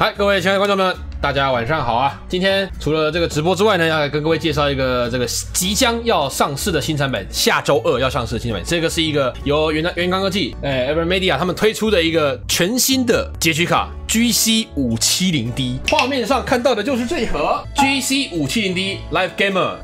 嗨，各位亲爱的观众们，大家晚上好啊！今天除了这个直播之外呢，要来跟各位介绍一个这个即将要上市的新产品，下周二要上市的新产品。这个是一个由元刚科技、AverMedia 他们推出的一个全新的截取卡 GC570D。画面上看到的就是这一盒 GC570D Live Gamer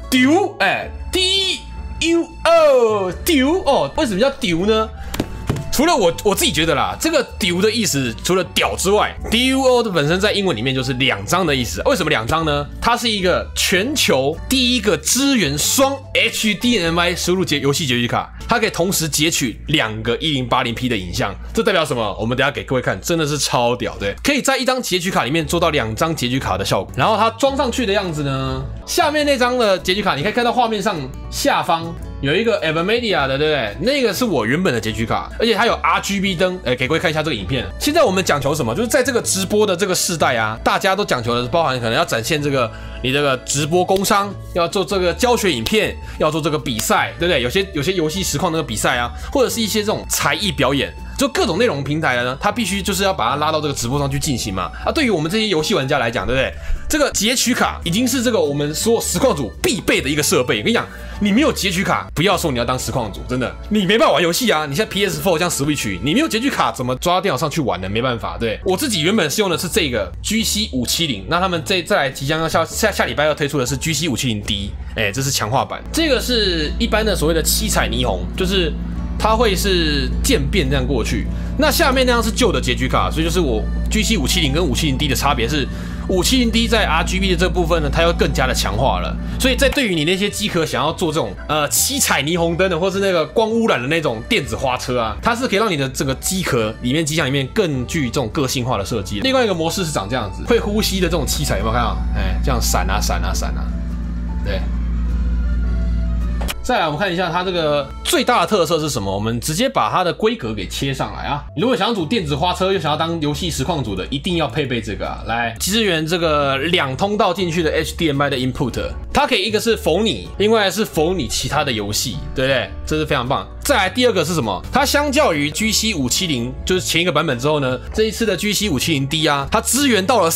Duo，Duo 哦，为什么叫 Duo 呢？除了我自己觉得啦，这个 Duo 的意思除了屌之外 ，Duo 的本身在英文里面就是2张的意思。为什么2张呢？它是一个全球第一个支援双 HDMI 输入游戏截取卡，它可以同时截取2个 1080P 的影像。这代表什么？我们等一下给各位看，真的是超屌，对，可以在一张截取卡里面做到2张截取卡的效果。然后它装上去的样子呢，下面那张的截取卡，你可以看到画面上下方有一个 AverMedia 的，对不对？那个是我原本的截取卡，而且它有 RGB 灯，给各位看一下这个影片。现在我们讲求什么？就是在这个直播的这个世代啊，大家都讲求的是包含可能要展现这个你这个直播工商，要做这个教学影片，要做这个比赛，对不对？有些游戏实况那个比赛啊，或者是一些这种才艺表演。就各种内容平台呢，它必须就是要把它拉到这个直播上去进行嘛。对于我们这些游戏玩家来讲，对不对？这个截取卡已经是这个我们所有实况组必备的一个设备。我跟你讲，你没有截取卡，不要说你要当实况组，真的，你没办法玩游戏啊。你现在 PS4 像 Switch， 你没有截取卡，怎么抓到电脑上去玩呢？没办法。对，我自己原本是用的是这个 GC570，那他们再来即将要下礼拜要推出的是 GC570D， 这是强化版。这个是一般的所谓的七彩霓虹，就是它会是渐变这样过去，那下面那样是旧的截取卡，所以就是我 GC570跟570D 的差别是，570D 在 RGB 的这部分呢，它要更加的强化了。所以在对于你那些机壳想要做这种七彩霓虹灯的，或是那个光污染的那种电子花车啊，它是可以让你的这个机壳里面、机箱里面更具这种个性化的设计。另外一个模式是长这样子，会呼吸的这种七彩，有没有看到？这样闪啊闪啊闪啊，对。再来，我们看一下它这个最大的特色是什么？我们直接把它的规格给切上来啊！你如果想要组电子花车，又想要当游戏实况组的，一定要配备这个啊！来，支援这个2通道进去的 HDMI 的 input， 它可以一个是否你，另外是否你其他的游戏，对不对？这是非常棒。再来第二个是什么？它相较于 GC570，就是前一个版本之后呢，这一次的 GC570D 啊，它支援到了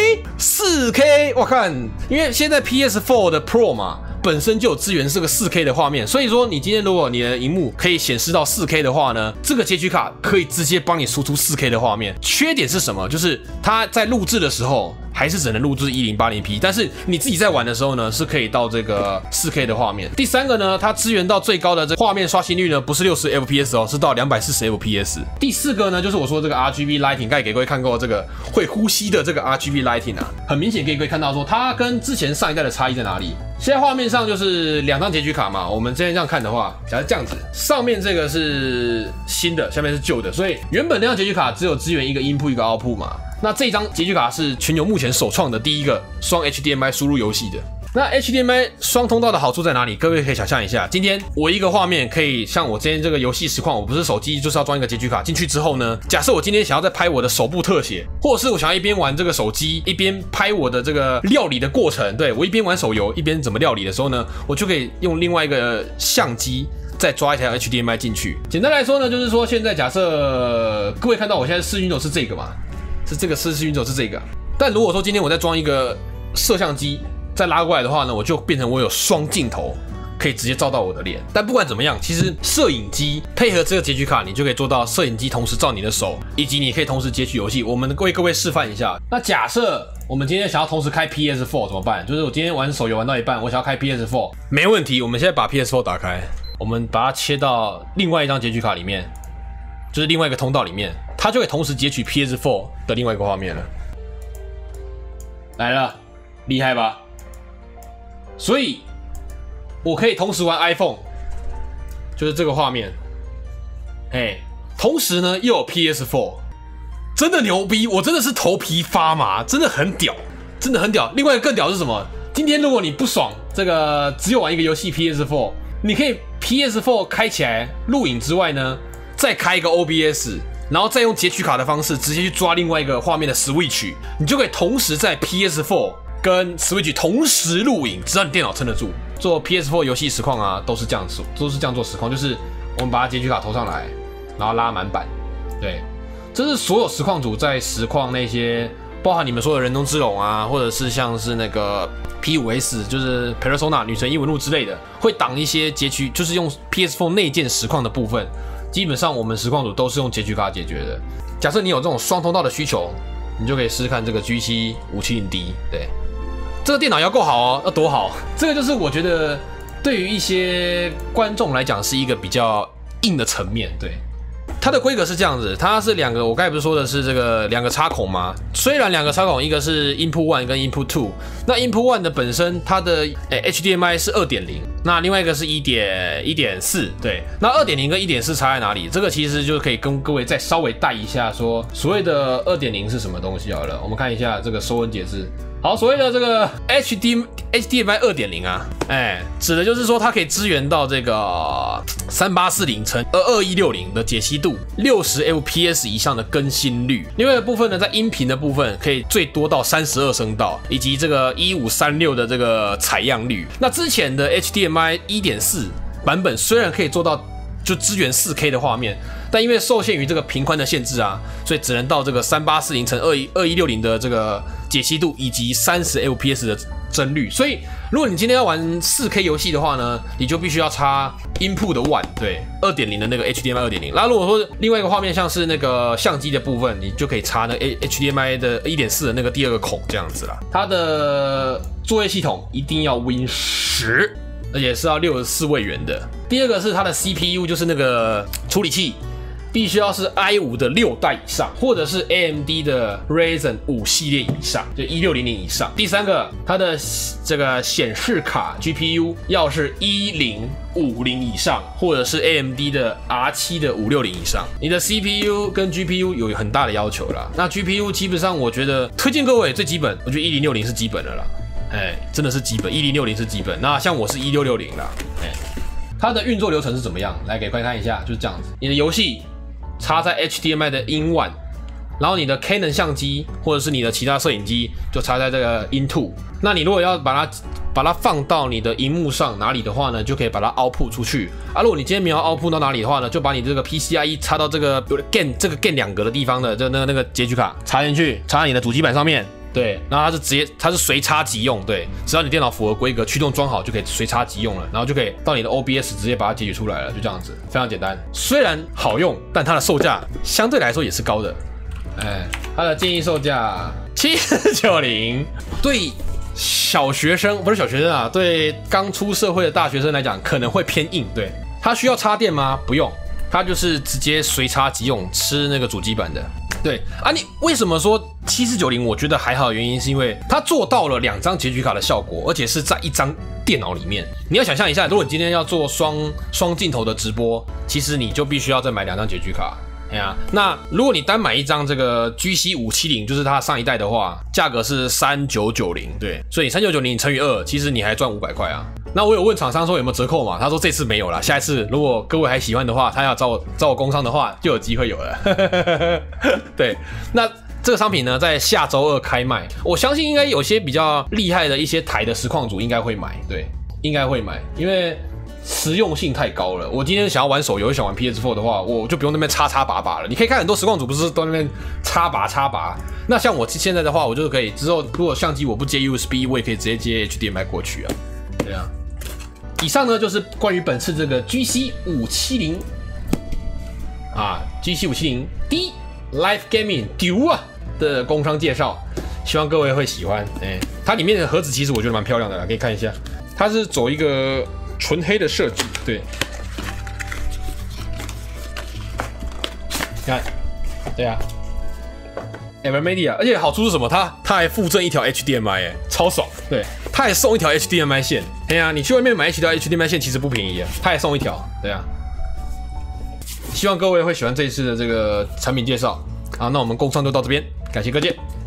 4K，我看，因为现在 PS4 的 Pro 嘛。本身就有支援这个 4K 的画面，所以说你今天如果你的荧幕可以显示到 4K 的话呢，这个截取卡可以直接帮你输出 4K 的画面。缺点是什么？就是它在录制的时候还是只能录制 1080P， 但是你自己在玩的时候呢，是可以到这个 4K 的画面。第三个呢，它支援到最高的这画面刷新率呢，不是60 FPS 哦，是到240 FPS。第四个呢，就是我说这个 RGB lighting， 刚才给各位看过这个会呼吸的这个 RGB lighting 啊，很明显给各位看到说它跟之前上一代的差异在哪里。现在画面上就是2张截取卡嘛，我们之前这样看的话，假如这样子，上面这个是新的，下面是旧的，所以原本那张截取卡只有支援一个 input 一个 output 嘛，那这张截取卡是全球目前首创的第一个双 HDMI 输入游戏的。那 HDMI 双通道的好处在哪里？各位可以想象一下，今天我一个画面可以像我今天这个游戏实况，我不是手机就是要装一个截取卡进去之后呢，假设我今天想要再拍我的手部特写，或者是我想要一边玩这个手机一边拍我的这个料理的过程，对，我一边玩手游一边怎么料理的时候呢，我就可以用另外一个相机再抓一条 HDMI 进去。简单来说呢，就是说现在假设各位看到我现在视讯轴是这个嘛，是这个视讯轴是这个，但如果说今天我再装一个摄像机再拉过来的话呢，我就变成我有双镜头，可以直接照到我的脸。但不管怎么样，其实摄影机配合这个截取卡，你就可以做到摄影机同时照你的手，以及你可以同时截取游戏。我们为各位示范一下。那假设我们今天想要同时开 PS4 怎么办？就是我今天玩手游玩到一半，我想要开 PS4， 没问题。我们现在把 PS4 打开，我们把它切到另外一张截取卡里面，就是另外一个通道里面，它就可以同时截取 PS4 的另外一个画面了。来了，厉害吧？所以，我可以同时玩 iPhone， 就是这个画面，同时呢又有 PS4， 真的牛逼！我真的是头皮发麻，真的很屌，真的很屌。另外一个更屌是什么？今天如果你不爽这个只有玩一个游戏 PS4， 你可以 PS4 开起来录影之外呢，再开一个 OBS， 然后再用截取卡的方式直接去抓另外一个画面的 Switch， 你就可以同时在 PS4。跟 Switch 同时录影，只要你电脑撑得住。做 PS4 游戏实况啊，都是这样做实况，就是我们把它截取卡投上来，然后拉满版。对，这是所有实况组在实况那些包含你们说的人中之龙啊，或者是像是那个 P5S， 就是 Persona 女神异闻录之类的，会挡一些截取，就是用 PS4 内建实况的部分。基本上我们实况组都是用截取卡解决的。假设你有这种双通道的需求，你就可以试试看这个 G7570D。对，这个电脑要够好哦，要多好？这个就是我觉得对于一些观众来讲是一个比较硬的层面。对。它的规格是这样子，它是两个，我刚才不是说的是这个两个插孔吗？虽然两个插孔，一个是 Input 1跟 Input 2，那 Input 1的本身它的HDMI 是 2.0， 那另外一个是1.4，对，那 2.0 跟 1.4 差在哪里？这个其实就可以跟各位再稍微带一下说，所谓的 2.0 是什么东西好了，我们看一下这个收文解释。好，所谓的这个 HDMI 2.0 啊，指的就是说它可以支援到这个3840x2160的解析度，60 FPS 以上的更新率。另外一个部分呢，在音频的部分可以最多到32声道，以及这个1536的这个采样率。那之前的 HDMI 1.4 版本虽然可以做到就支援 4K 的画面，但因为受限于这个频宽的限制啊，所以只能到这个3840x2160的这个解析度以及30 FPS 的帧率。所以如果你今天要玩 4K 游戏的话呢，你就必须要插 Input 的 1， 对 2.0 的那个 HDMI 2.0。那如果说另外一个画面像是那个相机的部分，你就可以插那 HDMI 的 1.4 的那个第二个孔这样子啦。它的作业系统一定要 Win10，而且是要64位元的。第二个是它的 CPU， 就是那个处理器，必须要是 i5 的6代以上，或者是 AMD 的 Ryzen 5系列以上，就1600以上。第三个，它的这个显示卡 GPU 要是1050以上，或者是 AMD 的 R7 的560以上。你的 CPU 跟 GPU 有很大的要求啦。那 GPU 基本上我觉得推荐各位最基本，我觉得1060是基本的啦。真的是基本，1060是基本。那像我是1660啦，它的运作流程是怎么样？来给快看一下，就是这样子。你的游戏插在 HDMI 的 In1， 然后你的 Canon 相机或者是你的其他摄影机就插在这个 In2。那你如果要把它放到你的荧幕上哪里的话呢，就可以把它 output 出去。如果你今天没有 output 到哪里的话呢，就把你这个 PCIe 插到这个 GAN 2格的地方的那个截取卡插进去，插在你的主机板上面。对，然后它是随插即用，对，只要你电脑符合规格，驱动装好就可以随插即用了，然后就可以到你的 OBS 直接把它截取出来了，就这样子，非常简单。虽然好用，但它的售价相对来说也是高的，它的建议售价790，对小学生不是小学生啊，对刚出社会的大学生来讲可能会偏硬，对，它需要插电吗？不用，它就是直接随插即用，吃那个主机板的。对啊，你为什么说7490我觉得还好的原因是因为它做到了2张截取卡的效果，而且是在一张电脑里面。你要想象一下，如果你今天要做双镜头的直播，其实你就必须要再买2张截取卡。那如果你单买一张这个 GC570， 就是它上一代的话，价格是3990，对，所以3990你乘以2，其实你还赚500块啊。那我有问厂商说有没有折扣嘛？他说这次没有啦，下一次如果各位还喜欢的话，他要找我工商的话，就有机会有了。对，那这个商品呢，在下周2开卖，我相信应该有些比较厉害的一些台的实况主应该会买，对，应该会买，因为实用性太高了。我今天想要玩手游，想玩 PS4 的话，我就不用那边插拔了。你可以看很多实况主不是都那边插拔，那像我现在的话，我就可以之后如果相机我不接 USB， 我也可以直接接 HDMI 过去啊。对啊。以上呢就是关于本次这个 GC570 GC570D Live Gaming 丢的工商介绍，希望各位会喜欢。它里面的盒子其实我觉得蛮漂亮的啦，可以看一下，它是走一个纯黑的设计，对，看，对啊 ，AverMedia， 而且好处是什么？它还附赠一条 HDMI， 超爽，对。他还送一条 HDMI 线，你去外面买一条 HDMI 线其实不便宜啊，他还送一条，对啊。希望各位会喜欢这一次的这个产品介绍，好，那我们工商就到这边，感谢各界。